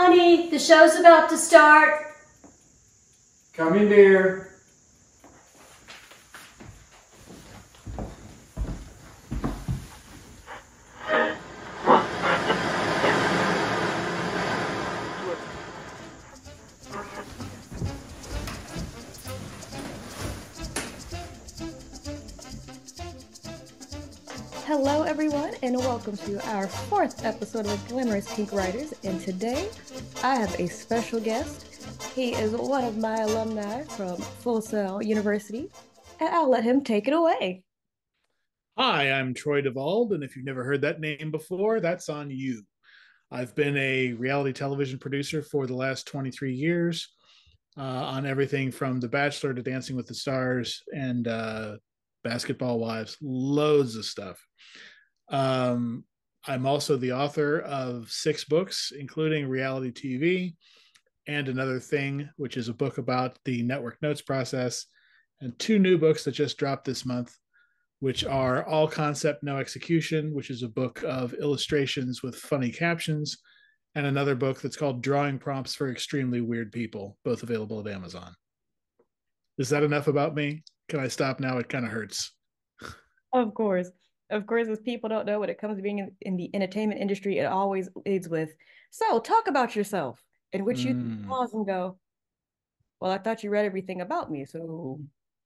honey, the show's about to start. Come in, dear. Hello, everyone, and welcome to our fourth episode of the Glamorous Pink Writers. And today, I have a special guest. He is one of my alumni from Full Sail University, and I'll let him take it away. Hi, I'm Troy DeVolld, and if you've never heard that name before, that's on you. I've been a reality television producer for the last 23 years on everything from The Bachelor to Dancing with the Stars and Basketball Wives, loads of stuff. I'm also the author of 6 books, including reality TV and Another Thing, which is a book about the network notes process, and 2 new books that just dropped this month, which are All Concept, No Execution, which is a book of illustrations with funny captions, and another book that's called Drawing Prompts for Extremely Weird People, both available at Amazon. Is that enough about me? Can I stop now? It kind of hurts. Of course. Of course, as people don't know, when it comes to being in the entertainment industry, it always leads with, so talk about yourself, in which you pause and go, well, I thought you read everything about me, so.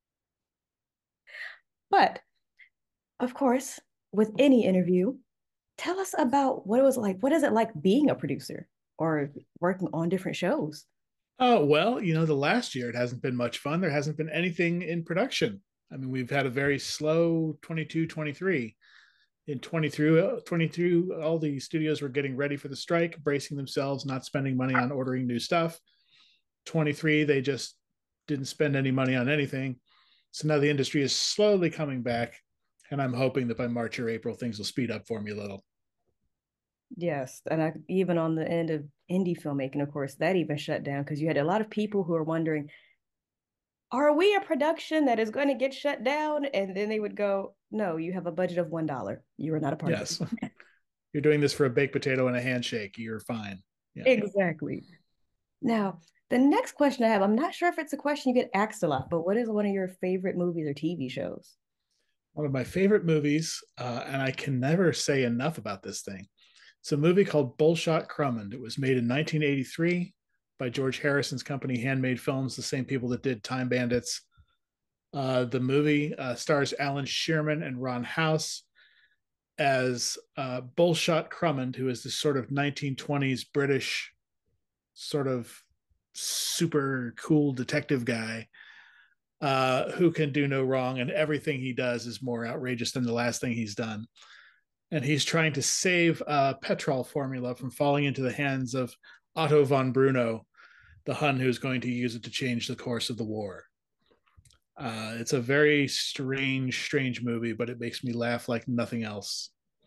But, of course, with any interview, tell us about what it was like. What is it like being a producer or working on different shows? Oh, well, the last year it hasn't been much fun. There hasn't been anything in production. I mean, we've had a very slow 22, 23. In 22, all the studios were getting ready for the strike, bracing themselves, not spending money on ordering new stuff. 23, they just didn't spend any money on anything. So now the industry is slowly coming back, and I'm hoping that by March or April, things will speed up for me a little. Yes, and even on the end of indie filmmaking, of course, that even shut down because you had a lot of people who are wondering, are we a production that is going to get shut down? And then they would go, no, you have a budget of $1. You are not a part of it. You're doing this for a baked potato and a handshake. You're fine. Yeah. Exactly. Now, the next question I have, I'm not sure if it's a question you get asked a lot, but what is one of your favorite movies or TV shows? One of my favorite movies, and I can never say enough about this thing. It's a movie called Bullshot Crummond. It was made in 1983 by George Harrison's company, Handmade Films, the same people that did Time Bandits. The movie stars Alan Shearman and Ron House as Bullshot Crummond, who is this sort of 1920s British sort of super cool detective guy who can do no wrong, and everything he does is more outrageous than the last thing he's done. And he's trying to save a petrol formula from falling into the hands of Otto von Bruno, the Hun who's going to use it to change the course of the war. It's a very strange movie, but it makes me laugh like nothing else.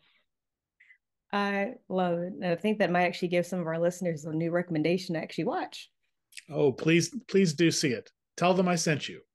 I love it. And I think that might actually give some of our listeners a new recommendation to actually watch. Oh, please do see it. Tell them I sent you.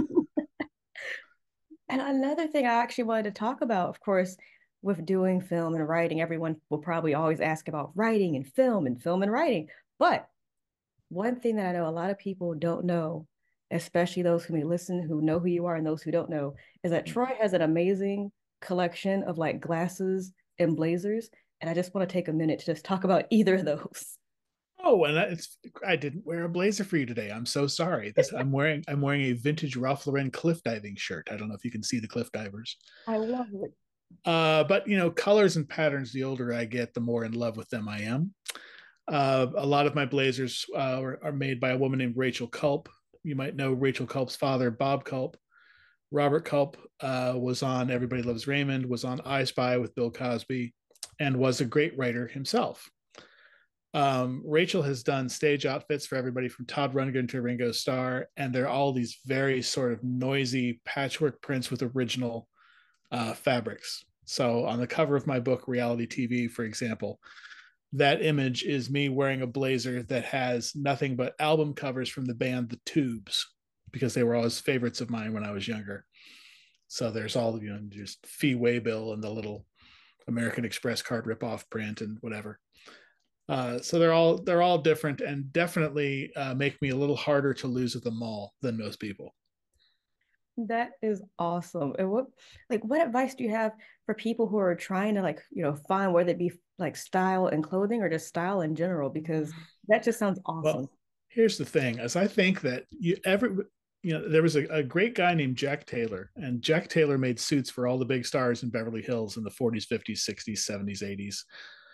And another thing I actually wanted to talk about, of course, with doing film and writing, everyone will probably always ask about writing and film and writing. But one thing that I know a lot of people don't know, especially those who may listen, who know who you are and those who don't know, is that Troy has an amazing collection of like glasses and blazers. And I just want to take a minute to just talk about either of those. Oh, and I didn't wear a blazer for you today. I'm so sorry. I'm wearing a vintage Ralph Lauren cliff diving shirt. I don't know if you can see the cliff divers. I love it. But colors and patterns, the older I get, the more in love with them I am. A lot of my blazers are made by a woman named Rachel Culp. You might know Rachel Culp's father, Bob Culp. Robert Culp was on Everybody Loves Raymond, was on I Spy with Bill Cosby, and was a great writer himself. Rachel has done stage outfits for everybody from Todd Rundgren to Ringo Starr, and they're all these very sort of noisy patchwork prints with original fabrics. So on the cover of my book, Reality TV, for example, that image is me wearing a blazer that has nothing but album covers from the band The Tubes, because they were always favorites of mine when I was younger. So there's all, just Fee Waybill and the little American Express card ripoff print and whatever. So they're all different and definitely make me a little harder to lose at the mall than most people. That is awesome. And what advice do you have for people who are trying to find whether it be like style and clothing or just style in general? Because that just sounds awesome. Well, here's the thing: as I think that there was a great guy named Jack Taylor, and Jack Taylor made suits for all the big stars in Beverly Hills in the 40s, 50s, 60s, 70s, 80s.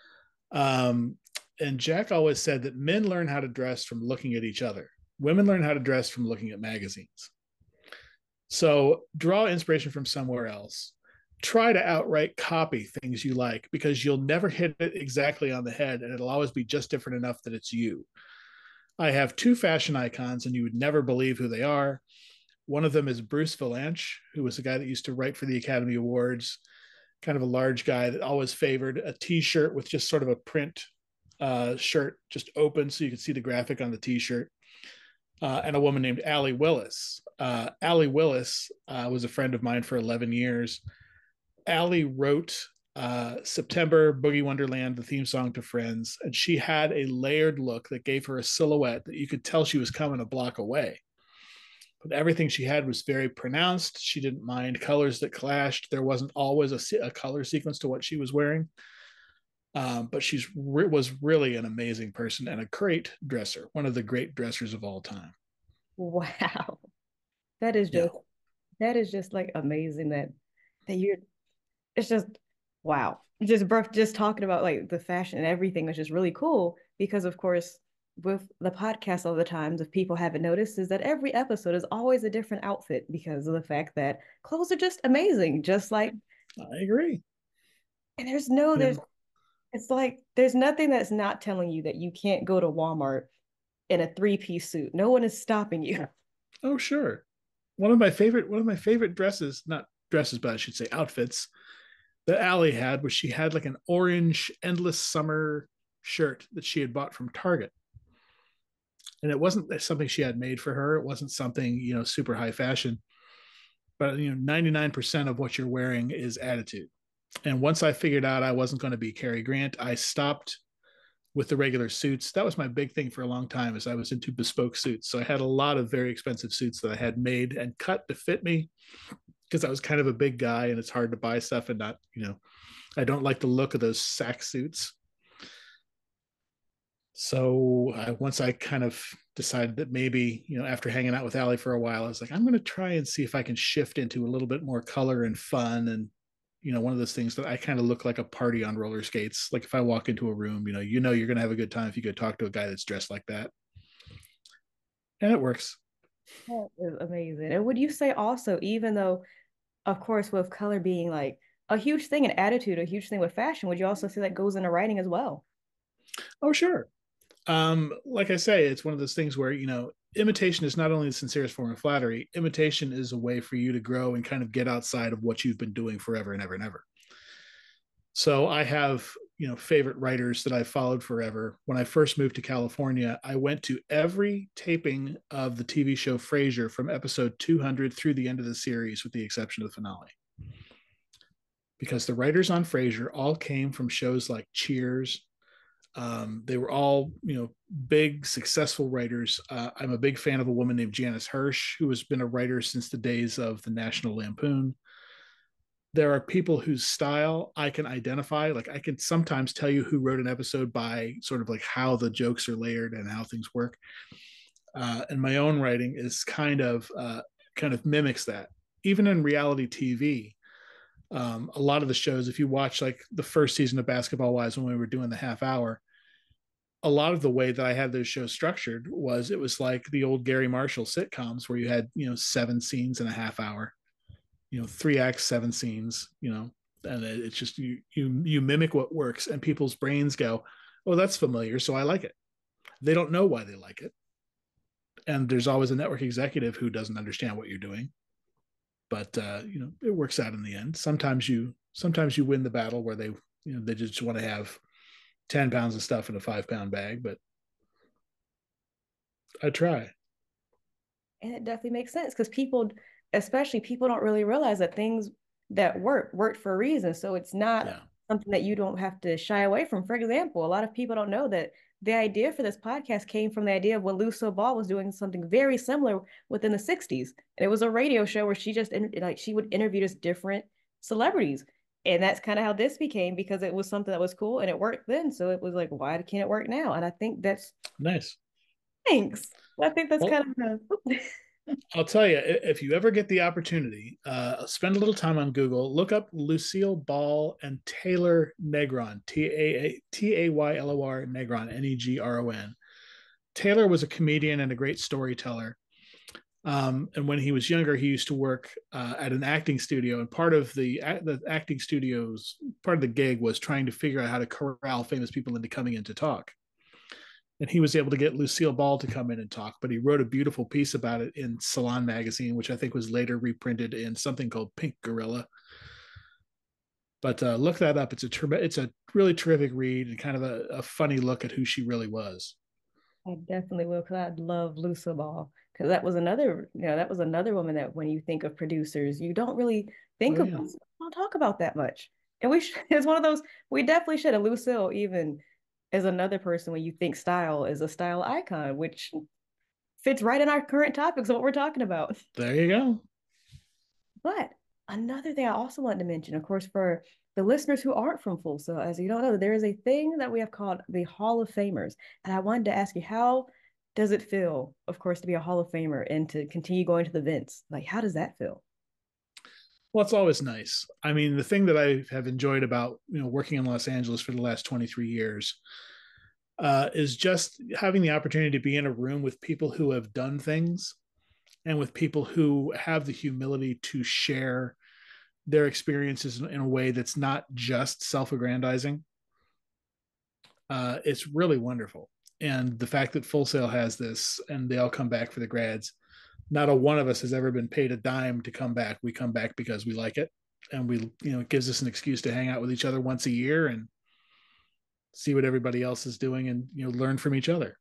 And Jack always said that men learn how to dress from looking at each other. Women learn how to dress from looking at magazines. So draw inspiration from somewhere else. Try to outright copy things you like because you'll never hit it exactly on the head and it'll always be just different enough that it's you. I have two fashion icons and you would never believe who they are. One of them is Bruce Valanche, who was the guy that used to write for the Academy Awards, kind of a large guy that always favored a t-shirt with just sort of a print shirt just open so you could see the graphic on the t-shirt. And a woman named Allie Willis. Allie Willis was a friend of mine for 11 years. Allie wrote September, Boogie Wonderland, the theme song to Friends, and she had a layered look that gave her a silhouette that you could tell she was coming a block away. But everything she had was very pronounced. She didn't mind colors that clashed. There wasn't always a color sequence to what she was wearing. But was really an amazing person and a great dresser, one of the great dressers of all time. Wow. That is Yeah. just that is just like amazing that you're it's just wow. Just talking about like the fashion and everything is just really cool because of course with the podcast all the times if people haven't noticed is that every episode is always a different outfit because of the fact that clothes are just amazing just like I agree. and Yeah. it's like there's nothing that's not telling you that you can't go to Walmart in a three-piece suit. No one is stopping you. Oh, sure. One of my favorite dresses, not dresses, but I should say outfits that Allie had was she had like an orange endless summer shirt that she had bought from Target. And it wasn't something she had made for her. It wasn't something, super high fashion. But 99% of what you're wearing is attitude. And once I figured out I wasn't going to be Cary Grant, I stopped with the regular suits. That was my big thing for a long time is I was into bespoke suits. So I had a lot of very expensive suits that I had made and cut to fit me because I was kind of a big guy and it's hard to buy stuff and not, I don't like the look of those sack suits. So once I kind of decided that maybe, after hanging out with Allie for a while, I was like, I'm going to try and see if I can shift into a little bit more color and fun. And, one of those things that I kind of look like a party on roller skates. Like if I walk into a room, you're going to have a good time if you go talk to a guy that's dressed like that. And it works. That is amazing. And would you say also, even though, of course, with color being like a huge thing in attitude, a huge thing with fashion, would you also say that goes into writing as well? Oh, sure. Like I say, it's one of those things where, imitation is not only the sincerest form of flattery, imitation is a way for you to grow and kind of get outside of what you've been doing forever and ever and ever. So I have, favorite writers that I followed forever. When I first moved to California, I went to every taping of the TV show Frasier from episode 200 through the end of the series, with the exception of the finale. Because the writers on Frasier all came from shows like Cheers. They were all, big, successful writers. I'm a big fan of a woman named Janice Hirsch, who has been a writer since the days of the National Lampoon. There are people whose style I can identify. Like I can sometimes tell you who wrote an episode by sort of like how the jokes are layered and how things work. And my own writing is kind of mimics that. Even in reality TV, a lot of the shows, if you watch like the first season of Basketball Wives when we were doing the half hour, a lot of the way that I had those shows structured was it was like the old Gary Marshall sitcoms where you had, 7 scenes in a half hour, 3 acts, 7 scenes, and it's just you mimic what works and people's brains go, oh, that's familiar. So I like it. They don't know why they like it. And there's always a network executive who doesn't understand what you're doing. But, it works out in the end. Sometimes you win the battle where they just want to have 10 pounds of stuff in a 5-pound bag, but I try. And it definitely makes sense because people, especially people, don't really realize that things that worked for a reason. So it's not Yeah. something that you don't have to shy away from. For example, a lot of people don't know that the idea for this podcast came from the idea of when Lucille Ball was doing something very similar within the 60s. And it was a radio show where she just like she would interview just different celebrities. And that's kind of how this became because it was something that was cool and it worked then. So it was like, why can't it work now? And I think that's Nice. thanks. I think that's Well, kind of I'll tell you, if you ever get the opportunity, spend a little time on Google, look up Lucille Ball and Taylor Negron, Taylor Negron, Negron. Taylor was a comedian and a great storyteller. And when he was younger, he used to work at an acting studio. And part of the acting studio's part of the gig was trying to figure out how to corral famous people into coming in to talk. And he was able to get Lucille Ball to come in and talk, but he wrote a beautiful piece about it in Salon magazine, which I think was later reprinted in something called Pink Gorilla. But look that up. It's a really terrific read and kind of a funny look at who she really was. I definitely will because I love Lucille Ball because that was another, that was another woman that when you think of producers, you don't really think Oh, of, yeah. don't talk about that much. And it's one of those, we definitely should have. Lucille even as another person when you think style is a style icon, which fits right in our current topics of what we're talking about. There you go. But another thing I also wanted to mention, of course, for the listeners who aren't from Full Sail, as you don't know, there is a thing that we have called the Hall of Famers. And I wanted to ask you, how does it feel, of course, to be a Hall of Famer and to continue going to the events? Like, how does that feel? Well, it's always nice. I mean, the thing that I have enjoyed about working in Los Angeles for the last 23 years is just having the opportunity to be in a room with people who have done things and with people who have the humility to share their experiences in a way that's not just self-aggrandizing. It's really wonderful. And the fact that Full Sail has this and they all come back for the grads, not a one of us has ever been paid a dime to come back. We come back because we like it. And it gives us an excuse to hang out with each other once a year and see what everybody else is doing and, learn from each other.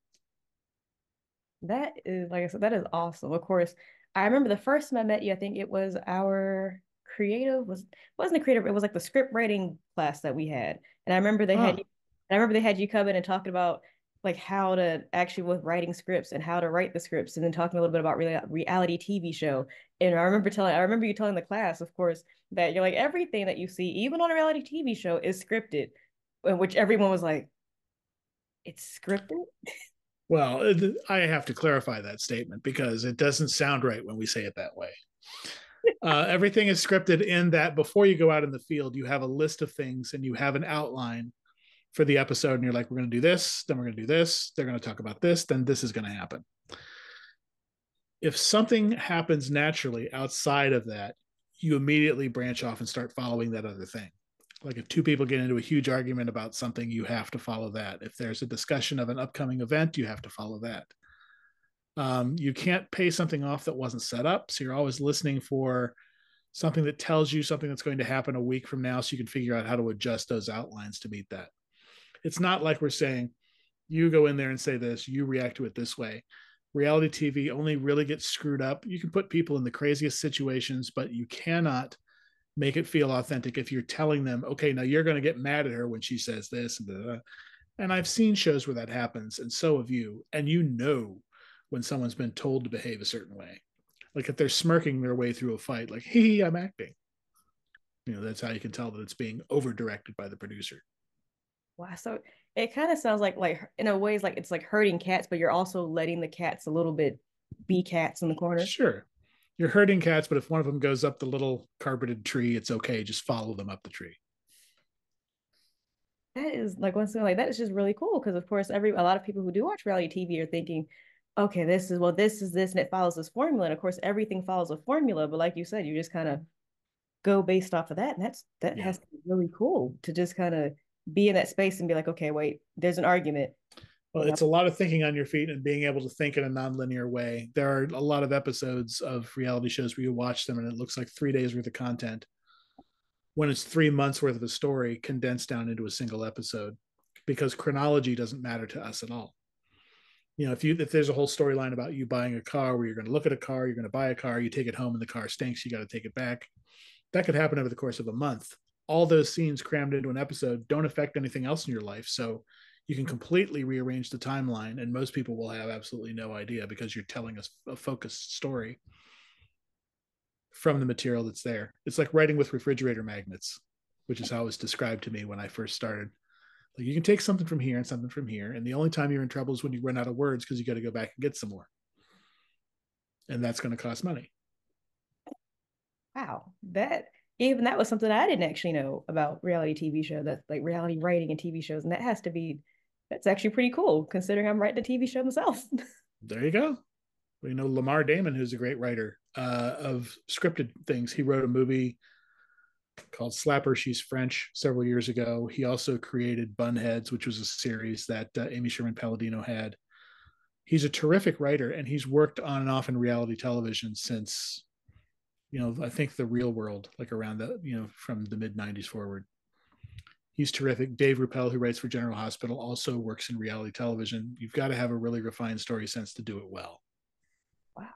That is, like I said, that is awesome. Of course, I remember the first time I met you, I think it was our wasn't a creative, it was like the script writing class that we had. And I remember they had you come in and talking about like how to actually with writing scripts and how to write the scripts and then talking a little bit about reality TV show. And I remember you telling the class, of course, that you're like everything that you see, even on a reality TV show, is scripted, which everyone was like, it's scripted. Well, I have to clarify that statement because it doesn't sound right when we say it that way. Everything is scripted in that before you go out in the field, you have a list of things and you have an outline for the episode. And you're like, we're going to do this, then we're going to do this. They're going to talk about this, then this is going to happen. If something happens naturally outside of that, you immediately branch off and start following that other thing. Like if two people get into a huge argument about something, you have to follow that. If there's a discussion of an upcoming event, you have to follow that. You can't pay something off that wasn't set up. So you're always listening for something that tells you something that's going to happen a week from now so you can figure out how to adjust those outlines to meet that. It's not like we're saying, you go in there and say this, you react to it this way. Reality TV only really gets screwed up. You can put people in the craziest situations, but you cannot make it feel authentic if you're telling them, okay, now you're going to get mad at her when she says this. And I've seen shows where that happens, and so have you. And when someone's been told to behave a certain way. Like if they're smirking their way through a fight, like, hey, I'm acting. That's how you can tell that it's being over-directed by the producer. Wow. So it kind of sounds like in a way, it's like herding cats, but you're also letting the cats a little bit be cats in the corner. Sure. You're herding cats, but if one of them goes up the little carpeted tree, it's okay. Just follow them up the tree. That is like one thing like that is just really cool because of course a lot of people who do watch reality TV are thinking, okay, this is this and it follows this formula. And of course everything follows a formula, but like you said, you just kind of go based off of that. And that has to be really cool to just kind of be in that space and be like, okay, wait, there's an argument. Well, it's a lot of thinking on your feet and being able to think in a nonlinear way. There are a lot of episodes of reality shows where you watch them and it looks like 3 days worth of content when it's 3 months worth of a story condensed down into a single episode because chronology doesn't matter to us at all. If there's a whole storyline about you buying a car where you're going to look at a car, you're going to buy a car, you take it home and the car stinks, you got to take it back. That could happen over the course of a month. all those scenes crammed into an episode don't affect anything else in your life. So you can completely rearrange the timeline, and most people will have absolutely no idea because you're telling a focused story from the material that's there. It's like writing with refrigerator magnets, which is how it was described to me when I first started. Like, you can take something from here and something from here, and the only time you're in trouble is when you run out of words because you got to go back and get some more, and that's going to cost money. Wow, that was something I didn't actually know about reality TV show. That's like reality writing and TV shows, and that's actually pretty cool considering I'm writing a TV show myself. There you go. You know, Lamar Damon, who's a great writer of scripted things. He wrote a movie called Slapper, She's French several years ago. He also created Bunheads, which was a series that Amy Sherman Palladino had. He's a terrific writer, and he's worked on and off in reality television since, I think The Real World, like around from the mid 90s forward. He's terrific. Dave Ruppel, who writes for General Hospital, also works in reality television. You've got to have a really refined story sense to do it well. Wow.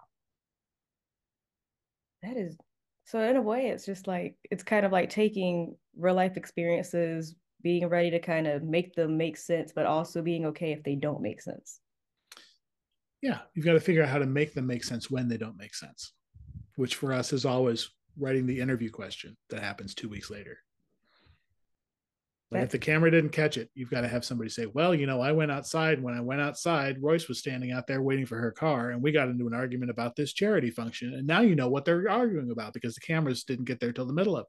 That is so in a way, it's kind of like taking real life experiences, being ready to kind of make them make sense, but also being okay if they don't make sense. Yeah, you've got to figure out how to make them make sense when they don't make sense, which for us is always writing the interview question that happens 2 weeks later. Like, if the camera didn't catch it, you've got to have somebody say, well, I went outside. When I went outside, Royce was standing out there waiting for her car, and we got into an argument about this charity function. And now you know what they're arguing about because the cameras didn't get there till the middle of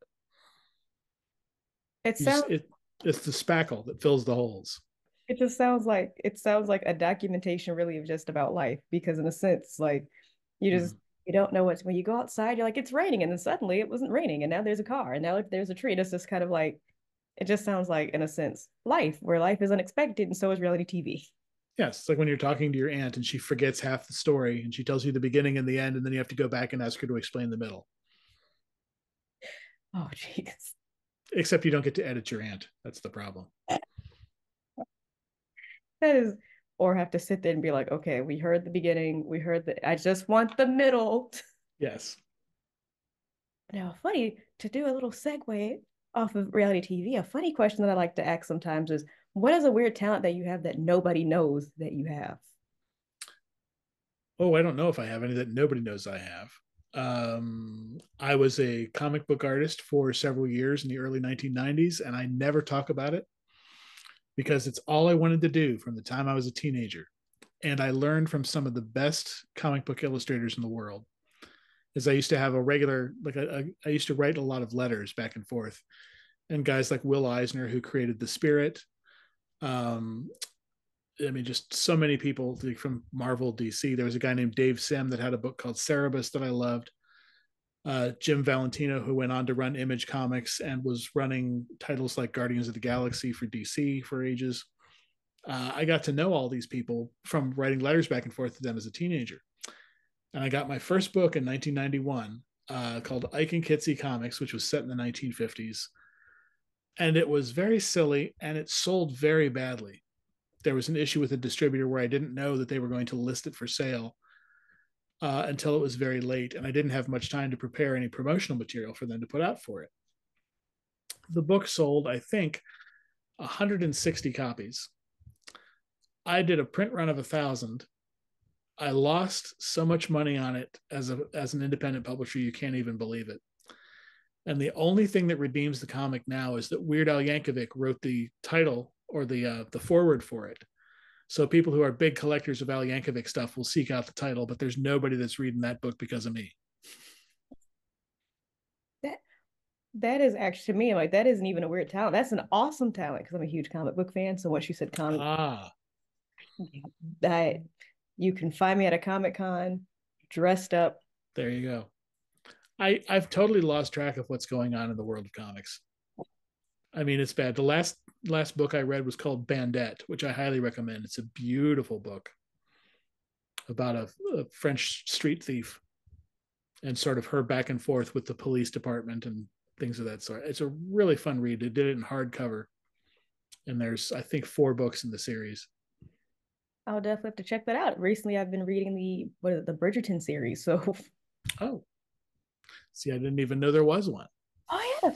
it. It's the spackle that fills the holes. It sounds like a documentation really of just about life, because in a sense, like you don't know when you go outside, you're like, it's raining, and then suddenly it wasn't raining, and now there's a car, and now there's a tree. It's just kind of like, it just sounds like, in a sense, life, where life is unexpected, and so is reality TV. Yes, it's like when you're talking to your aunt and she forgets half the story and she tells you the beginning and the end, and then you have to go back and ask her to explain the middle. Oh, jeez. Except you don't get to edit your aunt. That's the problem. Or have to sit there and be like, okay, we heard the beginning, I just want the middle. Yes. Now, funny, to do a little segue off of reality TV, a funny question that I like to ask sometimes is, what is a weird talent that you have that nobody knows that you have? Oh, I don't know if I have any that nobody knows I have. I was a comic book artist for several years in the early 1990s, and I never talk about it because it's all I wanted to do from the time I was a teenager. And I learned from some of the best comic book illustrators in the world. Is I used to have I used to write a lot of letters back and forth, and guys like Will Eisner, who created The Spirit. Just so many people from Marvel, DC. There was a guy named Dave Sim that had a book called Cerebus that I loved. Jim Valentino, who went on to run Image Comics and was running titles like Guardians of the Galaxy for DC for ages. I got to know all these people from writing letters back and forth to them as a teenager. And I got my first book in 1991 called Ike and Kitsy Comics, which was set in the 1950s. And it was very silly, and it sold very badly. There was an issue with a distributor where I didn't know that they were going to list it for sale until it was very late, and I didn't have much time to prepare any promotional material for them to put out for it. The book sold, I think, 160 copies. I did a print run of 1,000. I lost so much money on it as an independent publisher, you can't even believe it. And the only thing that redeems the comic now is that Weird Al Yankovic wrote the title or the foreword for it. So people who are big collectors of Al Yankovic stuff will seek out the title, but there's nobody that's reading that book because of me. That is actually, to me, like, that isn't even a weird talent. That's an awesome talent, because I'm a huge comic book fan. So once you said comic, that you can find me at a Comic-Con dressed up. There you go. I've totally lost track of what's going on in the world of comics. I mean, it's bad. The last book I read was called Bandette, which I highly recommend. It's a beautiful book about a French street thief and sort of her back and forth with the police department and things of that sort. It's a really fun read. They did it in hardcover, and there's, I think, 4 books in the series. I'll definitely have to check that out. Recently, I've been reading the Bridgerton series. So, oh, see, I didn't even know there was one. Oh yeah,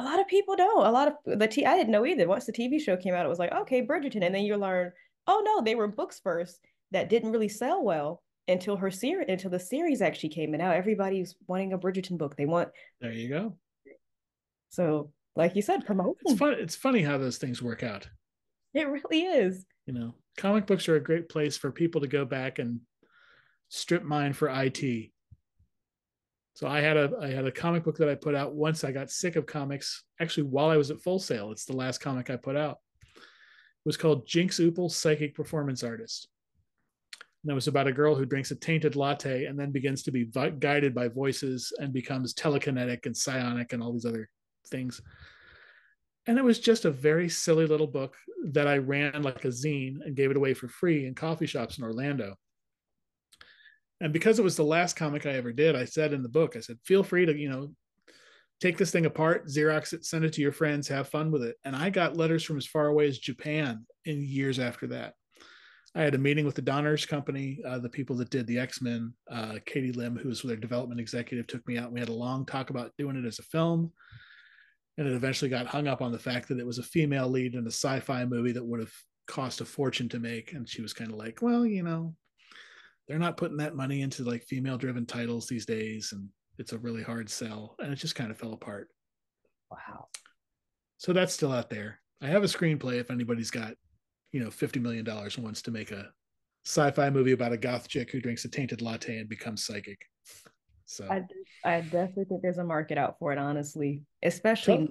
A lot of people don't. A lot of I didn't know either. Once the TV show came out, it was like, okay, Bridgerton. And then you learn, oh no, they were books first that didn't really sell well until the series actually came. And now everybody's wanting a Bridgerton book. They want, There you go. so like you said, It's promotion. fun. It's funny how those things work out. It really is. Comic books are a great place for people to go back and strip mine for IT. So I had a comic book that I put out once I got sick of comics. Actually, while I was at Full Sail, it's the last comic I put out. It was called Jinx Opal, Psychic Performance Artist. And it was about a girl who drinks a tainted latte and then begins to be guided by voices and becomes telekinetic and psionic and all these other things. And it was just a very silly little book that I ran like a zine and gave it away for free in coffee shops in Orlando. And because it was the last comic I ever did, I said in the book, I said, feel free to, take this thing apart, Xerox it, send it to your friends, have fun with it. And I got letters from as far away as Japan in years after that. I had a meeting with the Donner's company, the people that did the X-Men. Katie Lim, who was their development executive, took me out. We had a long talk about doing it as a film. And it eventually got hung up on the fact that it was a female lead in a sci-fi movie that would have cost a fortune to make. And she was kind of like, well, they're not putting that money into like female driven titles these days. And it's a really hard sell. And it just kind of fell apart. Wow. So that's still out there. I have a screenplay if anybody's got, $50 million and wants to make a sci-fi movie about a goth chick who drinks a tainted latte and becomes psychic. So I definitely think there's a market out for it, honestly, especially.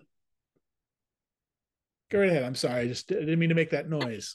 Go right ahead. I'm sorry. I didn't mean to make that noise.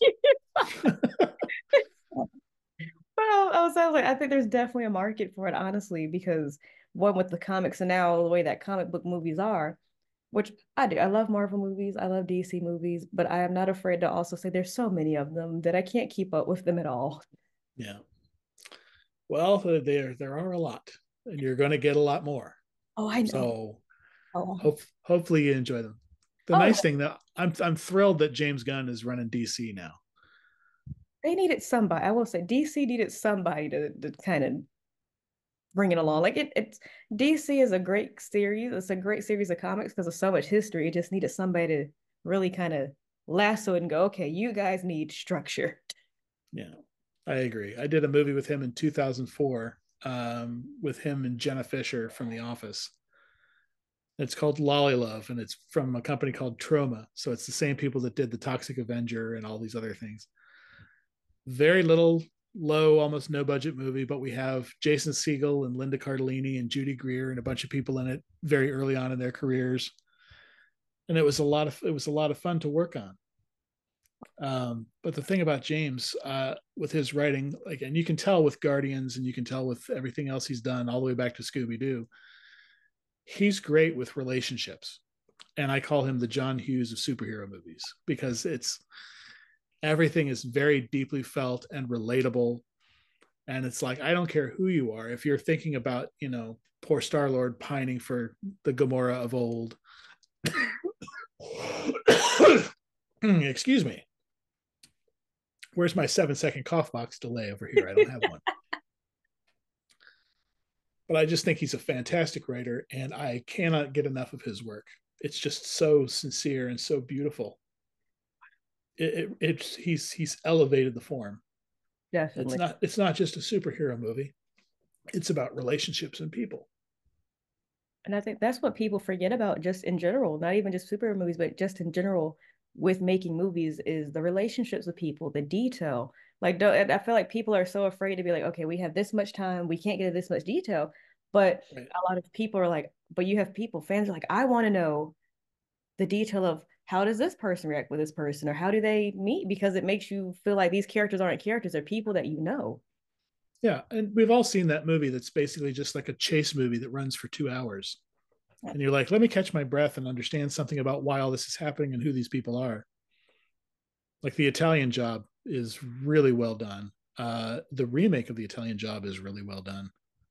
Well, I was like, I think there's definitely a market for it, honestly, because one with the comics and now the way that comic book movies are, which I do. I love Marvel movies, I love DC movies, but I am not afraid to also say there's so many of them that I can't keep up with them at all. Yeah. Well, there are a lot, and you're going to get a lot more. Oh, I know. So Oh, hopefully you enjoy them. The oh, nice thing that I'm thrilled that James Gunn is running DC now. they needed somebody. I will say DC needed somebody to kind of bring it along. Like it's DC is a great series. It's a great series of comics because of so much history. It just needed somebody to really kind of lasso it and go, okay, you guys need structure. Yeah, I agree. I did a movie with him in 2004 with him and Jenna Fisher from The Office. It's called Lolly Love, and it's from a company called Trauma. So it's the same people that did The Toxic Avenger and all these other things. Very little, low, almost no budget movie, but we have Jason Segel and Linda Cardellini and Judy Greer and a bunch of people in it very early on in their careers. And it was a lot of fun to work on. But the thing about James, with his writing, like, and you can tell with Guardians and you can tell with everything else he's done all the way back to Scooby-Doo, he's great with relationships. And I call him the John Hughes of superhero movies because everything is very deeply felt and relatable. And it's like, I don't care who you are. If you're thinking about, poor Star-Lord pining for the Gamora of old, excuse me. Where's my 7-second cough box delay over here? I don't have one. But I just think he's a fantastic writer, and I cannot get enough of his work. It's just so sincere and so beautiful. He's elevated the form. Definitely. It's not just a superhero movie. It's about relationships and people. And I think that's what people forget about just in general, not even just superhero movies, but just in general with making movies is the relationships with people, the detail. Like, I feel like people are so afraid to be like, okay, we have this much time, we can't get this much detail. But right. A lot of people are like, but you have fans are like, I want to know the detail of how does this person react with this person or how do they meet? Because it makes you feel like these characters aren't characters, they're people that you know. Yeah, and we've all seen that movie that's basically just like a chase movie that runs for 2 hours. And you're like, let me catch my breath and understand something about why all this is happening and who these people are. Like The Italian Job is really well done. The remake of The Italian Job is really well done.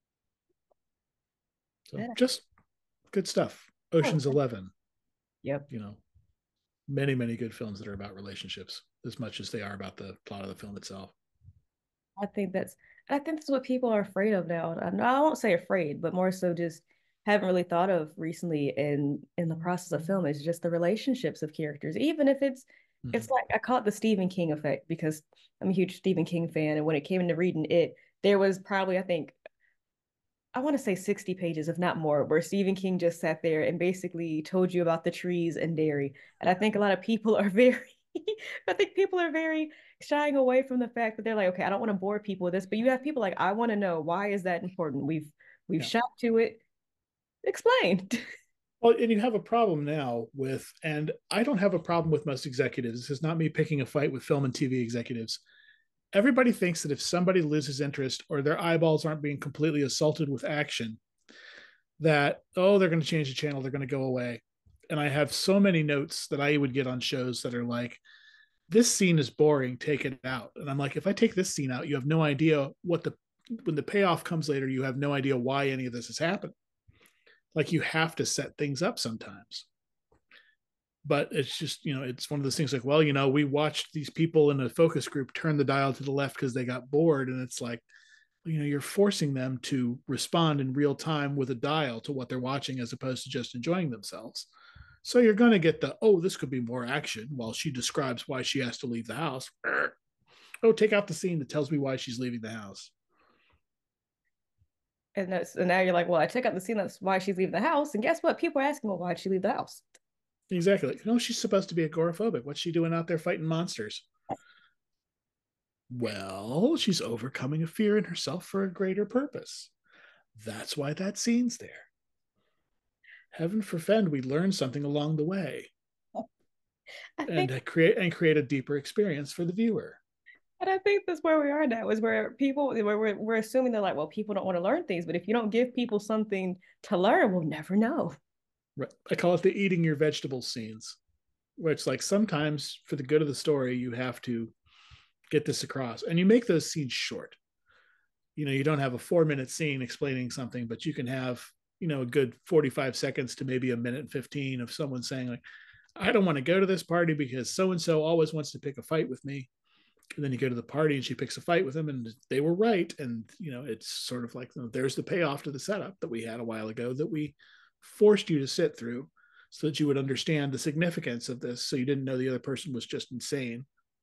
So just good stuff. Ocean's 11. Yep. Many, many good films that are about relationships as much as they are about the plot of the film itself. I think that's what people are afraid of now. I won't say afraid, but more so just haven't really thought of recently in the process of film is just the relationships of characters. Even if it's like I call it the Stephen King effect because I'm a huge Stephen King fan, and when it came into reading it, there was probably, I think, I want to say 60 pages, if not more, where Stephen King just sat there and basically told you about the trees and dairy. And I think a lot of people are very, I think people are very shying away from the fact that they're like, okay, I don't want to bore people with this, but you have people like, I want to know, why is that important? We've Yeah. shot to it. Explain. Well, and you have a problem now with, and I don't have a problem with most executives. This is not me picking a fight with film and TV executives. Everybody thinks that if somebody loses interest or their eyeballs aren't being completely assaulted with action, that, oh, they're going to change the channel, they're going to go away. And I have so many notes that I would get on shows that are like, this scene is boring, take it out. And I'm like, if I take this scene out, you have no idea when the payoff comes later, you have no idea why any of this has happened. Like, you have to set things up sometimes. But it's just, it's one of those things like, well, we watched these people in a focus group turn the dial to the left because they got bored. And it's like, you're forcing them to respond in real time with a dial to what they're watching as opposed to just enjoying themselves. So you're going to get oh, this could be more action while she describes why she has to leave the house. Oh, take out the scene that tells me why she's leaving the house. And now you're like, well, I took out the scene that's why she's leaving the house. And guess what? People are asking, well, why'd she leave the house? Exactly. She's supposed to be agoraphobic. What's she doing out there fighting monsters? Well, she's overcoming a fear in herself for a greater purpose. That's why that scene's there. Heaven forfend we learn something along the way. And create a deeper experience for the viewer. And I think that's where we are now, is where we're assuming they're like, well, people don't want to learn things, but if you don't give people something to learn, we'll never know. Right. I call it the eating your vegetables scenes, where it's like sometimes for the good of the story, you have to get this across, and you make those scenes short. You don't have a 4-minute scene explaining something, but you can have, a good 45 seconds to maybe a minute and 15 of someone saying like, I don't want to go to this party because so-and-so always wants to pick a fight with me. And then you go to the party and she picks a fight with him and they were right. And, it's sort of like, there's the payoff to the setup that we had a while ago that we forced you to sit through so that you would understand the significance of this. So you didn't know the other person was just insane.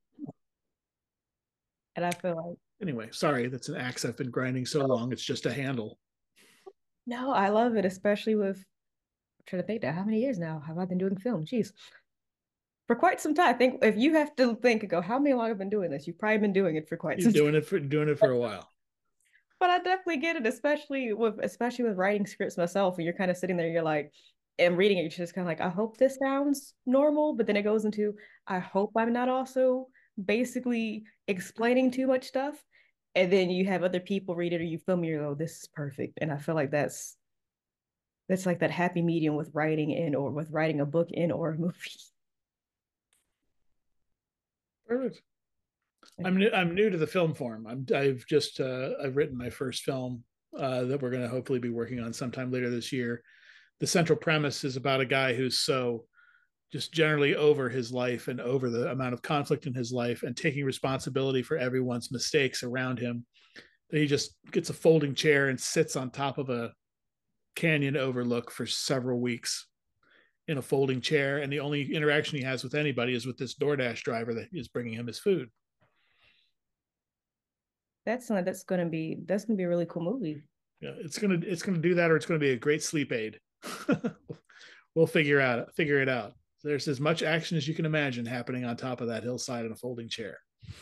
And I feel like, anyway, sorry, that's an axe I've been grinding so long. It's just a handle. no, I love it, especially with, I'm trying to think now, how many years now have I been doing film? Jeez. For quite some time. I think if you have to think and go, how many long have I been doing this? You've probably been doing it for quite some time. Doing it for a while. But I definitely get it, especially with writing scripts myself, and you're kind of sitting there, you're like, and reading it, you're just kind of like, I hope this sounds normal, but then it goes into, I hope I'm not also basically explaining too much stuff. And then you have other people read it or you film it, you go, this is perfect. And I feel like that's like that happy medium with writing a book in or a movie. Perfect. I'm new to the film form. I've written my first film that we're going to hopefully be working on sometime later this year. The central premise is about a guy who's so just generally over his life and over the amount of conflict in his life and taking responsibility for everyone's mistakes around him that he just gets a folding chair and sits on top of a canyon overlook for several weeks in a folding chair. And the only interaction he has with anybody is with this DoorDash driver that is bringing him his food. That's gonna be a really cool movie. Yeah, it's gonna do that, or it's gonna be a great sleep aid. We'll figure it out. There's as much action as you can imagine happening on top of that hillside in a folding chair.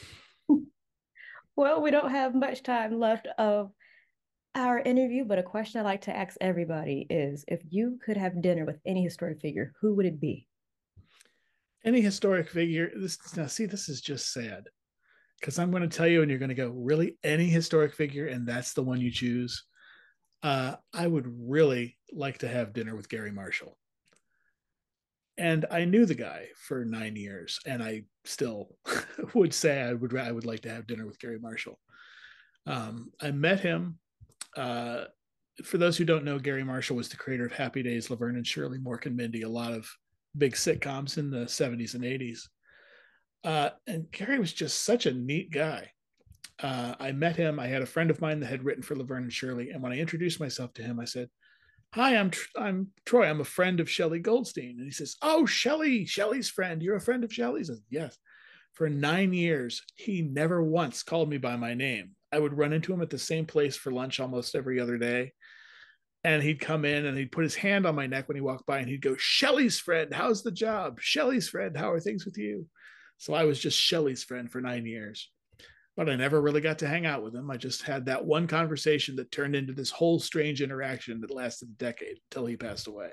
Well, we don't have much time left of our interview, but a question I like to ask everybody is, if you could have dinner with any historic figure, who would it be? Any historic figure. This is just sad because I'm going to tell you and you're going to go, really? Any historic figure? And that's the one you choose? I would really like to have dinner with Gary Marshall. And I knew the guy for 9 years, and I still would say I would like to have dinner with Gary Marshall. I met him. For those who don't know, Gary Marshall was the creator of Happy Days, Laverne and Shirley, Mork and Mindy, a lot of big sitcoms in the 70s and 80s. And Gary was just such a neat guy. I met him. I had a friend of mine that had written for Laverne and Shirley. And when I introduced myself to him, I said, Hi, I'm Troy. I'm a friend of Shelley Goldstein. And he says, oh, Shelley's friend. You're a friend of Shelley's? I said, yes. For 9 years, he never once called me by my name. I would run into him at the same place for lunch almost every other day. And he'd come in and he'd put his hand on my neck when he walked by and he'd go, Shelley's friend, how's the job? Shelley's friend, how are things with you? So I was just Shelley's friend for 9 years. But I never really got to hang out with him. I just had that one conversation that turned into this whole strange interaction that lasted a decade until he passed away.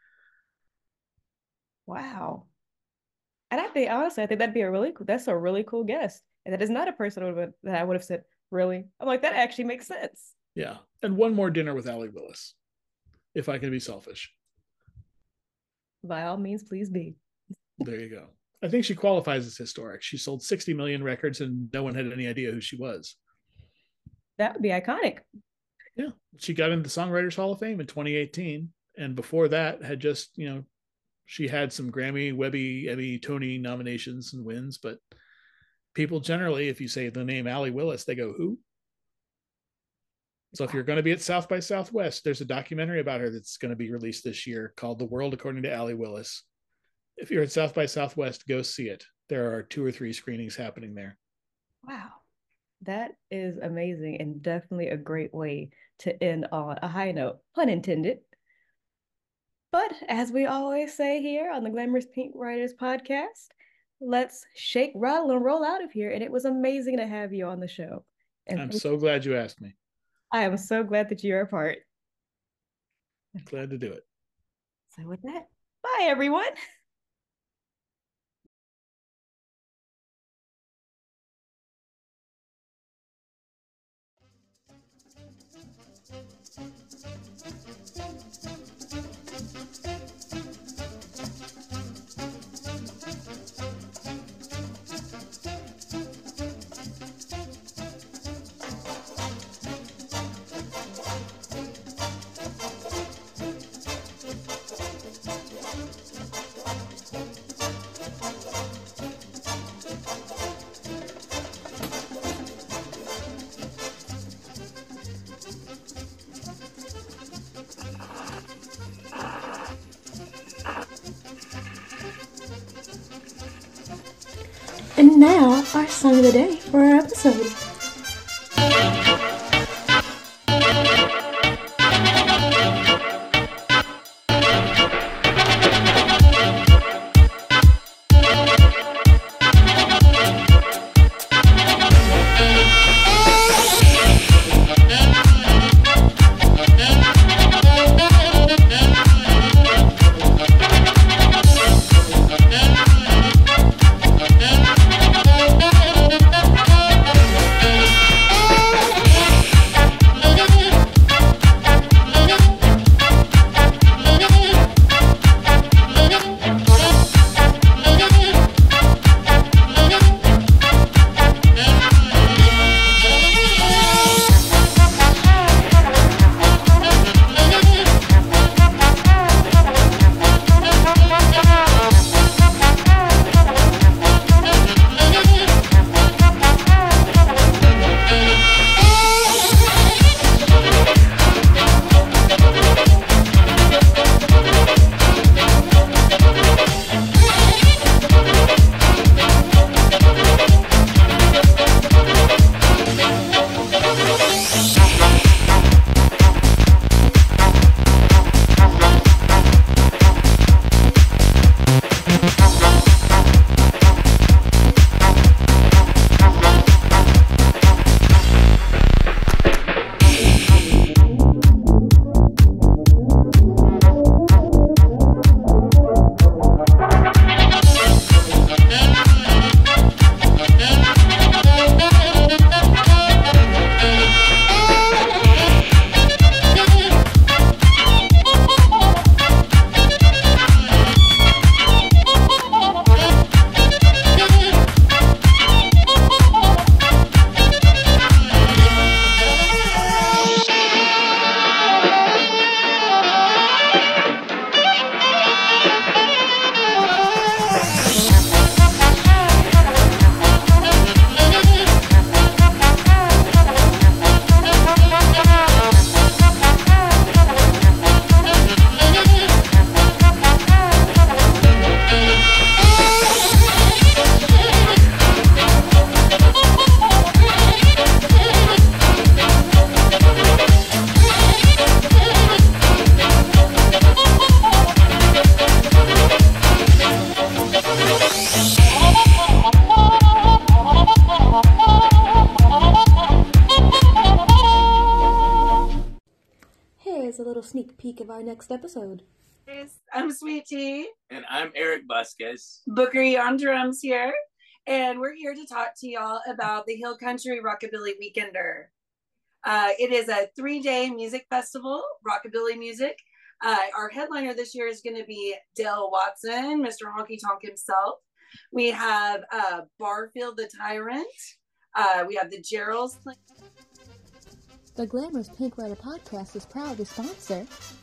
Wow. And I think, honestly, I think that's a really cool guest. And that is not a person that I would have said, really? I'm like, that actually makes sense. Yeah. And one more dinner with Allie Willis, if I can be selfish. By all means, please be. There you go. I think she qualifies as historic. She sold 60 million records and no one had any idea who she was. That would be iconic. Yeah. She got into the Songwriters Hall of Fame in 2018. And before that had just, she had some Grammy, Webby, Emmy, Tony nominations and wins. But people generally, if you say the name Allie Willis, they go, who? So if you're going to be at South by Southwest, there's a documentary about her that's going to be released this year called The World According to Allie Willis. If you're at South by Southwest, go see it. There are 2 or 3 screenings happening there. Wow. That is amazing and definitely a great way to end on a high note, pun intended. But as we always say here on the Glamorous Pink Writers podcast, let's shake, rattle, and roll out of here. And it was amazing to have you on the show. And I'm so glad you asked me. I am so glad that you're a part. Glad to do it. So with that, bye everyone. And now, our song of the day for our episode. peek of our next episode. I'm Sweet Tea. And I'm Eric Vasquez. Bookery on drums here. And we're here to talk to y'all about the Hill Country Rockabilly Weekender. It is a 3-day music festival, rockabilly music. Our headliner this year is going to be Dale Watson, Mr. Honky Tonk himself. We have Barfield the Tyrant. We have the Geralds. The Glamour's Pink Rider podcast is proud to sponsor